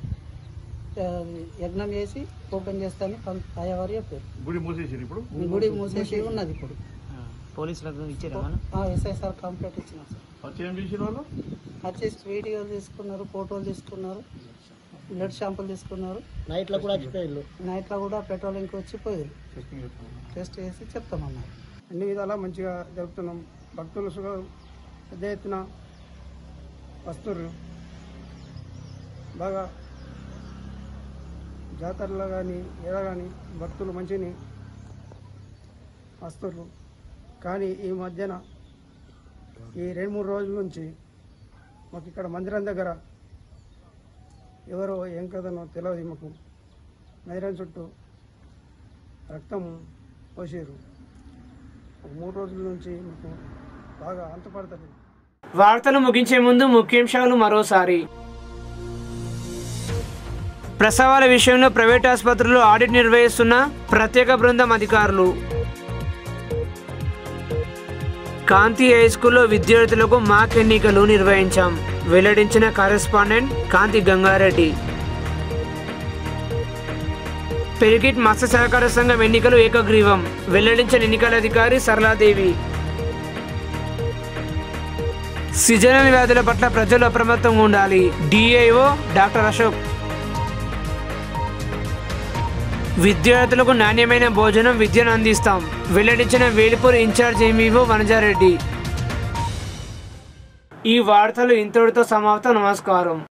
యజ్ఞం చేసి ఓపెన్ చేస్తాను అయ్యవారు చెప్పారు. గుడి మూసేసి ఇప్పుడు గుడి మూసేసి ఉన్నది. ఇప్పుడు పోలీసులకు ఇచ్చారా? ఎస్ఐ సార్ కంప్లైంట్ ఇచ్చినాం సార్. వచ్చి ఏం చేసిన వాళ్ళు? వచ్చేసి వీడియోలు తీసుకున్నారు, ఫోటోలు తీసుకున్నారు, బ్లడ్ షాంపుల్ తీసుకున్నారు. నైట్లో కూడా వచ్చిపోయారు. నైట్లో కూడా పెట్రోలింగ్కి వచ్చిపోయారు. టెస్ట్ చేసి చెప్తామన్నారు. అన్ని విధాలా మంచిగా జరుపుతున్నాం. భక్తులు సుగా పెద్ద ఎత్తున వస్తున్నారు. బాగా జాతరలో కానీ ఏదో కానీ భక్తులు మంచిని వస్తున్నారు. కానీ ఈ మధ్యన ఈ రెండు మూడు రోజుల నుంచి మాకు ఇక్కడ మందిరం దగ్గర ఎవరో ఏం కదనో తెలియదు. మాకు మందిరం చుట్టూ రక్తం పోసారు. మూడు రోజుల నుంచి మాకు బాగా అంతపడుతుంది. వార్తలు ముగించే ముందు ముఖ్యాంశాలు మరోసారి. ప్రసవాల విషయంలో ప్రైవేట్ ఆసుపత్రుల్లో ఆడిట్ నిర్వహిస్తున్న ప్రత్యేక బృందం అధికారులు. కాంతి హై స్కూల్లో విద్యార్థులకు మాక్ ఎన్నికలు నిర్వహించాం. వెల్లడించిన కరెస్పాండెంట్ కాంతి గంగారెడ్డి. పెరిగిట్ మత్స్య సహకార సంఘం ఎన్నికలు ఏకగ్రీవం. వెల్లడించిన ఎన్నికల అధికారి సరళాదేవి. సీజనల్ వ్యాధుల పట్ల ప్రజలు అప్రమత్తంగా ఉండాలి. DIO doctor Ashok. విద్యార్థులకు నాణ్యమైన భోజనం విద్యను అందిస్తాం. వెల్లడించిన వేలిపూర్ ఇన్ఛార్జ్ ఎంఈఓ వనజారెడ్డి. ఈ వార్తలు ఇంతటితో సమాప్తం. నమస్కారం.